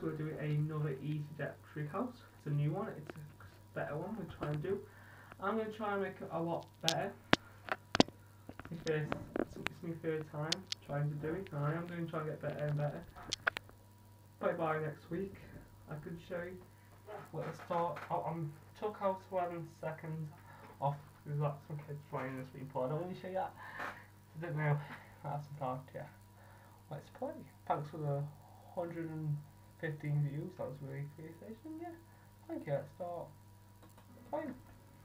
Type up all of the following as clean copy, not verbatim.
we're doing another Easyjat Treehouse. It's a new one, it's a better one we're trying to do. I'm going to try and make it a lot better. It's my third time trying to do it, and I am going to try and get better and better. By next week, I could show you what the start. I took out 11 seconds off because like some kids playing this week, but I don't want to show you that. I don't know. That's about yeah. Let's play. Thanks for the 115 views. That was really appreciation. Yeah. Thank you. Let's start playing.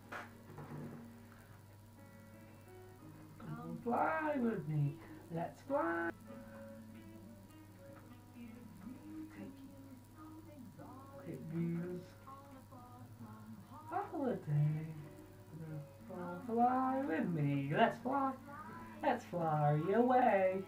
Come fly with me. Let's fly. Great views. Holiday. Come fly with me. Let's fly. Let's fly away.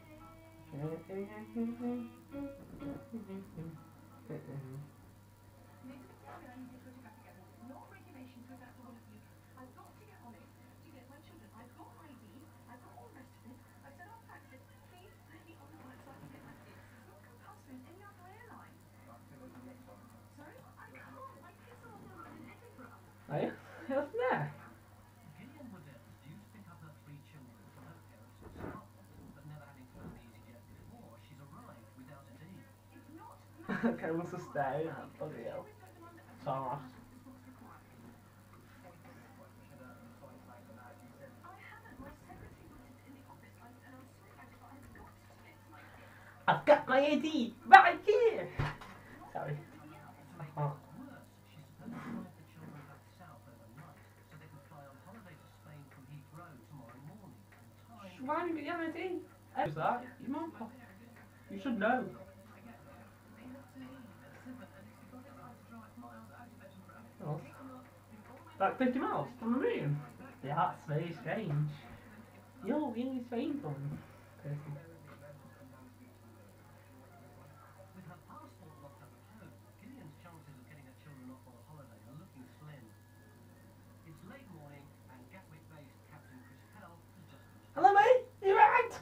Are you? What's there? Okay, what's the stay? Bloody hell. Sorry. I've got my ID right here! Sorry. Oh. Why didn't you get your ID? Who's that? Your mum? You should know. Oh. Like 50 miles from the moon? Yeah, that's very strange. You're really strange one, person. With her passport locked up at home, Gillian's chances of getting her children off on a holiday are looking slim. It's late morning and Gatwick-based Captain Chris Pell has just... Hello mate, you right?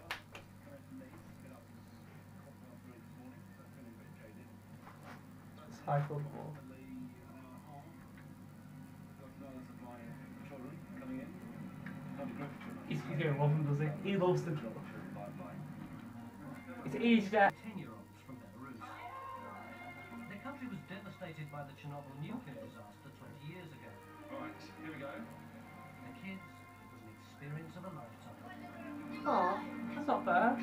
Cycle the wall. He's doing one, does he? He loves the drill. It's Easyjat. 10-year-olds from Belarus. The country was devastated by the Chernobyl nuclear disaster 20 years ago. Right, here we go. The kids, it was an experience of a lifetime. Aw, that's not fair.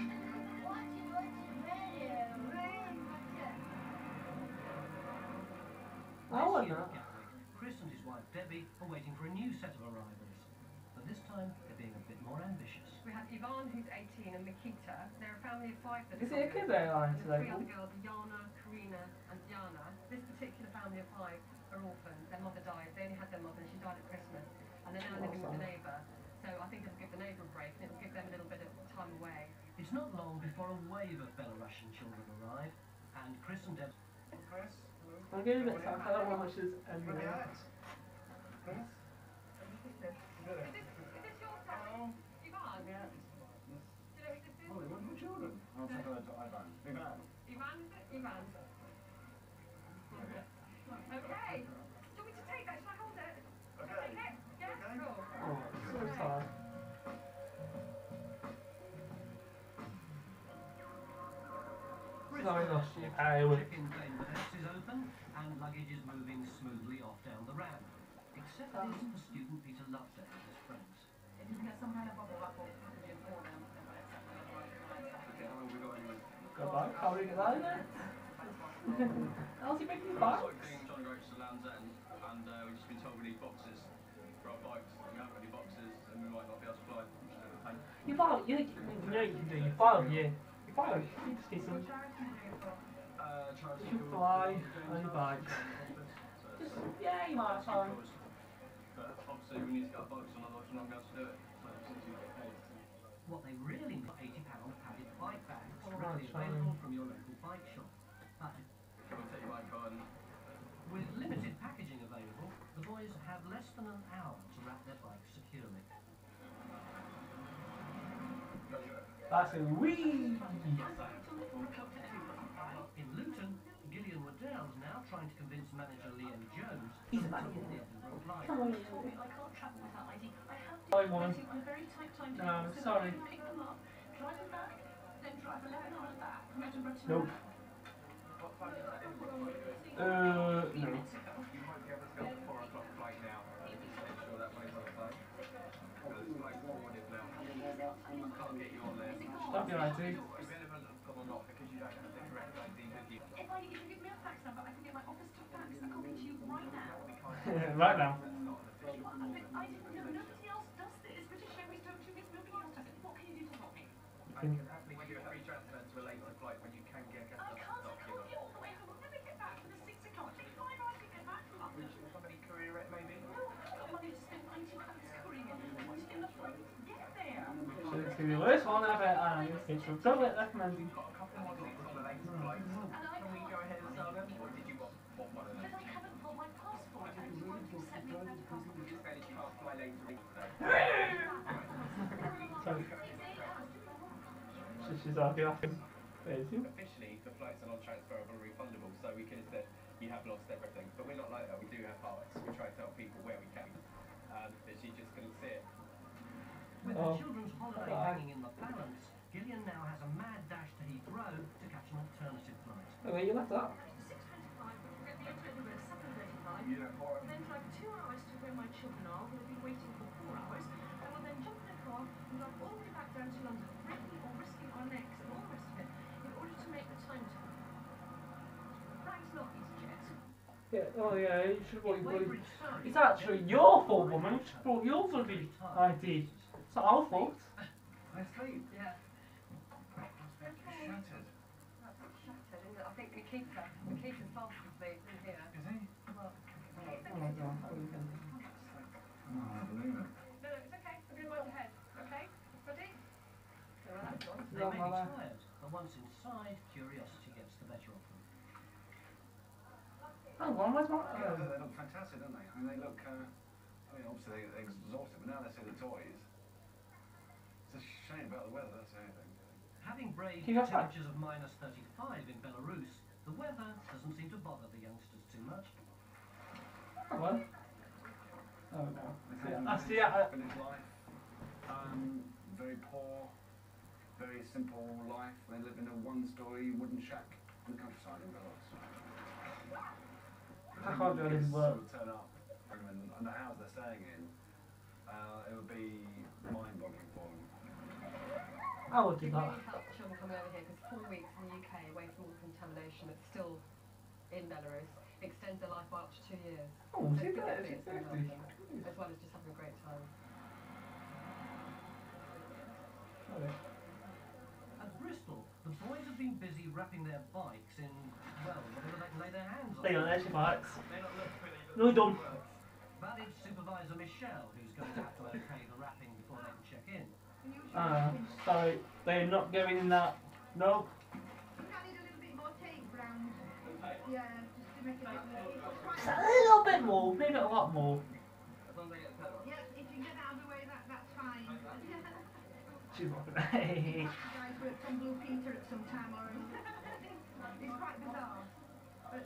I wouldn't know. Chris and his wife Debbie are waiting for a new set of arrivals. But this time, they're being a bit more ambitious. We have Ivan, who's 18, and Nikita. They're a family of 5 that Is it a kids airline today? 3 other girls, Yana, Karina, and Diana. This particular family of 5 are orphans. Their mother died. They only had their mother, and she died at Christmas. And they're now living with the neighbour. So I think it'll give the neighbour a break, and it'll give them a little bit of time away. It's not long before a wave of Belarusian children arrive, and Chris and Deb... Chris? I'm getting a bit sad. I don't want much as everyone else. Chris? Is this your son? Ivan? Yeah. Do you know who this is? Oh, they want more children. I'll take her to Ivan. Ivan. Ivan, is it? Ivan. Okay. Do you want me to take that? Shall I hold it? Okay. Take it? Yeah? Okay. Cool. Oh, so sad. Sorry, lost you. Check-in claim box is open, and luggage is moving smoothly off down the ramp. Except this for student Peter Loveday and his friends. If you can get some kind of bubble wrap or packaging for them, then we'll accept them. Okay, how long have we got anyway? Goodbye. How are you going there? How's he making box? Trying to go to Land's End, and we've just been told we need boxes for our bikes. We haven't got any boxes, and we might not be able to fly. You file, you know you can do, you file, you file, you just need some, you fly on your bike. Just, yeah, you might have time. But obviously we need to get our bikes on, otherwise we're not going to be able to do it. So it's easy to get paid. What they really need are £80 padded bike bags, Alright, readily available from your local bike shop. But Come and take your bike on. with limited packaging available, the boys have less than an hour to wrap their bikes securely. That's a wee. In Luton, Gillian trying to convince manager Liam Jones He's to a book man. the Edinburgh flight. Come on. Told me I can't travel without ID. I have to Sorry, be woman. waiting on a very tight timetable. No, so sorry. that I can pick them up, drive them back, then drive 11 hours back from Edinburgh to Nope. What flight is that Edinburgh flight doing? No. You might be able to go at 4 o'clock flight now. Just make sure that money's on the plane. Because it's like forwarded now. Can't get you on there. Stop your ID. It's relevant or not because you don't have the correct ID with you. If you give me a fax number, I can get my office to fax a copy to you right now. Right now. But I didn't know. Nobody else does this. British Airways don't do this. Nobody else does it. What can you do to help me? I can happily give you a free transfer to a later flight when you can get a I customer can't document. get all the way home. I'll never get back for the 6 o'clock. Take 5 hours to get back from London. Somebody courier it maybe? No, I've got money to spend £90 couriering it. What's in the front? Get there. So it's going to be the worst one ever, and it's a chocolate recommended. We've got a couple more seats on the later flight. Can we go ahead and sell them? Or did you want one of them? But I haven't got my passport. And you won't accept me without a passport. You said you can't fly later. Sorry. She's arguing off. Officially, the flights are non-transferable and refundable, so we can say you have lost everything. But we're not like that. We do have hearts. We try to tell people where we can. But she just couldn't see it. With the children's holiday hanging in the balance, Gillian now has a mad dash to Heathrow to catch an alternative flight. Oh, where you left that? 6:25, we'll get the Edinburgh at 7:35. You know, for Then drive 2 hours to where my children are. We'll be waiting for 4 hours. And we'll then jump in a car and drive all the way back down to London, breaking or risking our necks and all the rest of it, in order to make the timetable. Thanks, not Easyjet. Yeah, oh yeah, you should have brought your bloody... Weybridge Surrey. It's actually your fault, woman. You should have brought your bloody ID. It's not our fault. I sleep. Yeah. Shattered. That's shattered, isn't it? I think the keeper's fast asleep in here. Is he? Well, Oh my god. Oh, I believe it. no, it's okay. I'm going to mind your head. Okay? Ready? So that's one. They may be tired, but once inside, curiosity gets the better of them. Hang on, where's my... Yeah, they look fantastic, don't they? I mean, they look, obviously they're exhausted, but now they see the toys. It's a shame about the weather, that's the only thing. Having braved Can you go back? temperatures of -35 in Belarus, the weather doesn't seem to bother the youngsters too much. Oh, well. Oh no. They Yeah, have I a see it. village life, very poor, very simple life. They live in a one-story wooden shack in the countryside in Belarus. I can't do any work. Turn up and the house they're staying in, it would be mind-boggling for them. I would do It that. really helps children coming over here because 4 weeks in the UK away from all the contamination that's still in Belarus extends their life by up to 2 years. Oh, So see it's that? good It's for them, 50. as well as just having a great time. Okay. At Bristol, the boys have been busy wrapping their bikes in, well, whatever they can lay their hands on. Stay on there, she bikes. They don't look pretty, but No, done. Valid supervisor Michelle, who's going to have to okay the wrapping before they can check in. Sorry, they're not going in that. No. I need a little bit more tape round. Yeah, just to make it a bit more. Just a little bit more, maybe a lot more. as long as they get the pedal. Yeah, if you get out of the way, that's fine. She's walking. Hey. You guys worked on Blue Peter at some time or other. It's quite bizarre, but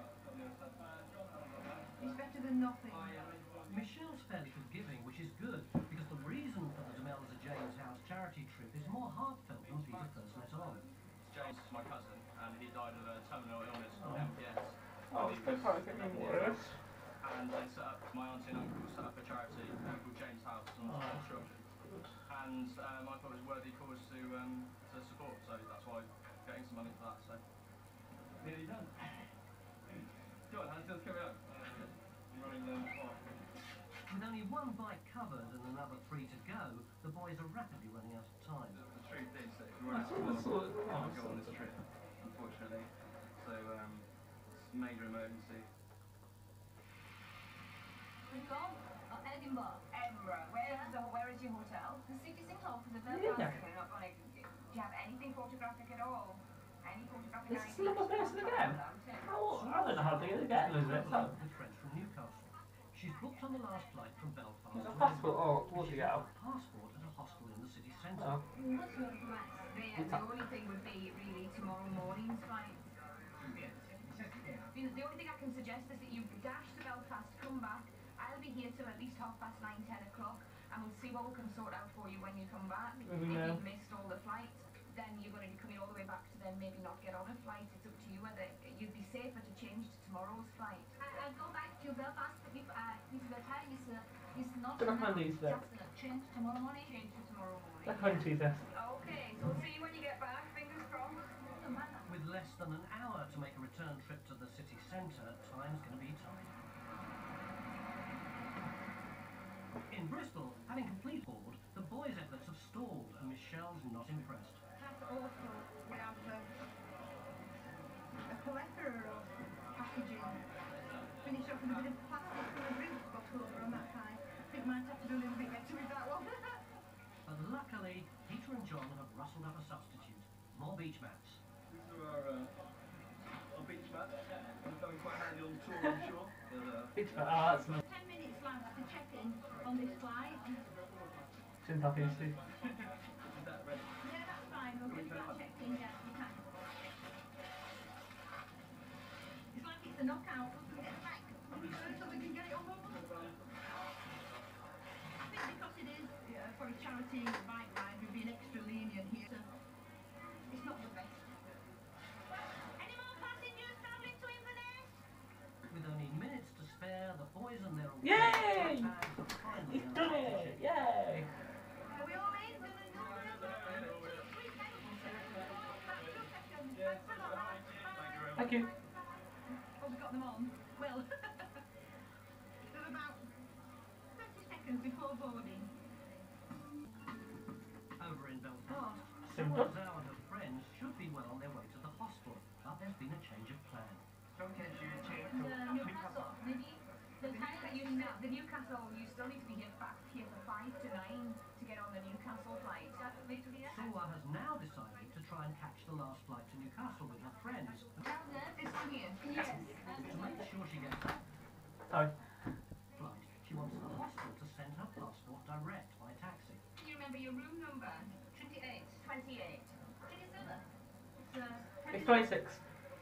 it's better than nothing. Michelle's fairly forgiving, which is good, because the reason for the Demelza James House charity trip is more heartfelt than Peter first let on. James is my cousin, and he died of a terminal illness called Oh. MPS. Oh, it's probably getting worse. And they set up, my auntie and uncle set up a charity called James House on Shropshire. And I thought it was a worthy cause to support, so that's why I'm getting some money for that. So nearly done. Go on, Hans, let's carry on. I'm running them off. With only one bike covered and another 3 to go, the boys are rapidly running out of time. The truth is that if you run out of time, you can't go on this trip, unfortunately. So it's a major emergency. We've gone. Edinburgh. Edinburgh. Where is your hotel? The city centre for the Yeah. We're not going to. Do you have anything photographic at all? Any photographic? This is the person again. I don't know how to get it again, is it? So, With friends from Newcastle. She's booked on the last flight from Belfast. there's a to passport. Edinburgh. Oh, what's She's it got out? a passport at a hostel in the city centre. Oh. What's your plan? The only thing would be really tomorrow morning's flight. The only thing I suggest is that you dash to Belfast, come back. I'll be here till at least 9:30, 10 o'clock, and we'll see what we can sort out for you when you come back. If you've missed all the flights, then you're going to be coming all the way back to then maybe not get on a flight. It's up to you whether you'd be safer to change to tomorrow's flight. I'll go back to Belfast if the time is not Good luck on these then. change tomorrow morning. Change to tomorrow morning. That country's there. Okay, so we'll see you when you get back. Fingers crossed. With less than an hour to make a return trip to the city centre, time's going to be tight. In Bristol, having complete board, the boys' efforts have stalled and Michelle's not impressed. That's also we have a plethora of packaging. Finish off with a bit of plastic from a drink bottle over on that side. I think might have to do a little bit better with that one. But luckily, Peter and John have rustled up a substitute. More beach mats. These are our beach mats. They're going quite handy on tour, I'm sure. It's that's 10 minutes left to check in on this flight. since I finished it. Is that ready? Yeah, that's fine. We'll get that checked in. Yeah, you can. It's like it's a knockout. We'll get it back so we can get it on board. I think because it is for a charity bike ride, we've been extra lenient here. So it's not the best. Any more passengers travelling to Inverness? With only minutes to spare, the boys and their Yay! bags have finally He's done it! Yay! Are we all in? Thank you. Oh, we got them on. Well, there's about 30 seconds before boarding. Over in Belfast, Simple. Zhao and her friends should be well on their way to the hospital, but there's been a change of plan. Newcastle, maybe the time that you The Newcastle, you still need to be here for 5 to 9 to get on the Newcastle flight. Suwa has now decided to try and catch the last flight to Newcastle with her friends. This one here. Yes. To make sure she gets that Sorry. flight, she wants the hospital to send her passport direct by taxi. Can you remember your room number? 28. 28. It's 26.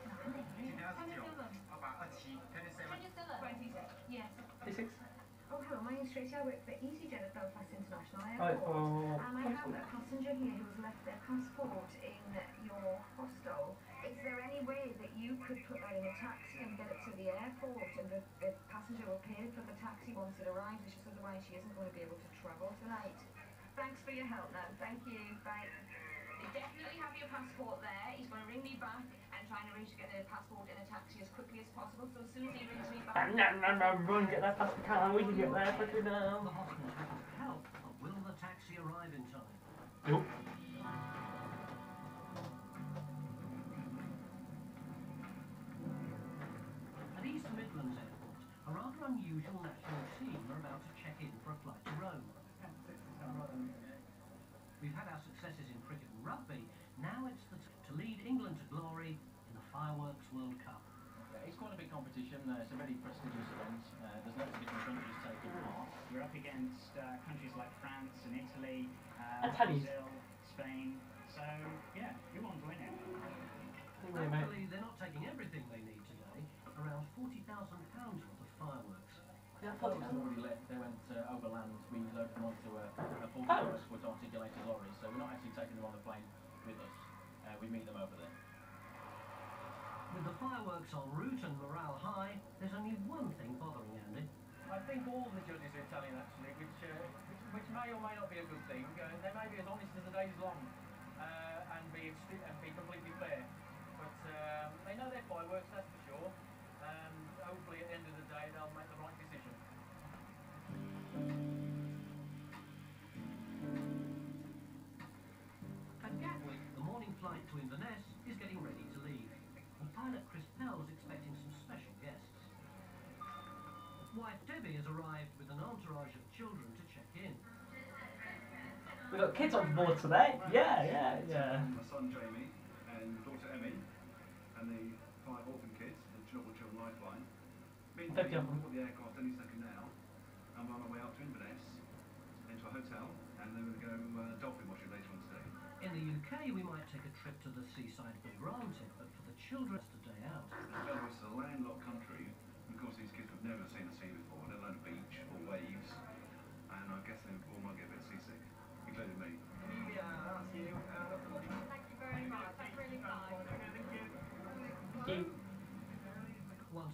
26. Yes. 26. Oh, hello, my name's Tracy. I work for Easyjat at Belfast International Right, Airport. And I have a passenger here who's left their passport in your hostel. Is there any way that you could put that in a taxi and get it to the airport, and the passenger will pay for the taxi once it arrives? It's just otherwise she isn't going to be able to travel tonight. Thanks for your help, now. Thank you. Bye. They definitely have your passport there. He's going to ring me back and try and arrange to get a passport in a taxi as quickly as possible. So as soon as he rings me back... Run, get that past the car. We can get there quickly now. The hospital has help, but will the taxi arrive in time? Nope. At East Midlands Airport, a rather unusual national team are about to check in for a flight to Rome. We've had our successes in cricket and rugby, now it's to lead England to glory in the Fireworks World Cup. It's quite a big competition. It's a very prestigious event. There's lots of different countries taking part. We're up against countries like France and Italy, Italy. Brazil, Spain. So, yeah, we want to win it. Thankfully, they're not taking everything they need today. Around £40,000 worth of fireworks. Yeah, The others already left. They went overland. We loaded them onto a 40-foot articulated lorry. So we're not actually taking them on the plane with us. We meet them over there. With the fireworks en route and morale high, there's only one thing bothering Andy. I think all the judges are Italian actually, which may or may not be a good thing. They may be as honest as the day's long and be completely fair. But they know their fireworks, that's for sure. Hopefully at the end of the day they'll make the right decision. At Gatwick, the morning flight to Inverness is getting ready to leave. And pilot Chris Pell's expecting some special guests. Wife Debbie has arrived with an entourage of children to check in. We got kids on board today. Yeah. My son Jamie and daughter Emmy and the 5 orphan kids, the Chernobyl Children Lifeline. We'll board the aircraft any second now and we're on our way out to Inverness into a hotel, and then we're going to go dolphin watching later on today. In the UK, we might take a trip to the seaside for granted, but for the children, it's a day out. Belarus is a landlocked country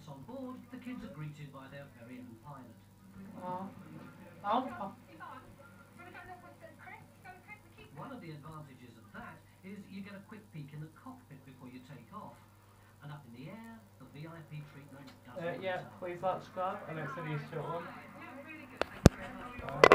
Once on board, the kids are greeted by their very own pilot. Oh. One of the advantages of that is you get a quick peek in the cockpit before you take off. And up in the air, the VIP treatment doesn't Yeah, matter. please like, subscribe. I know it's only a short one. Yeah, really good. Thank you very much.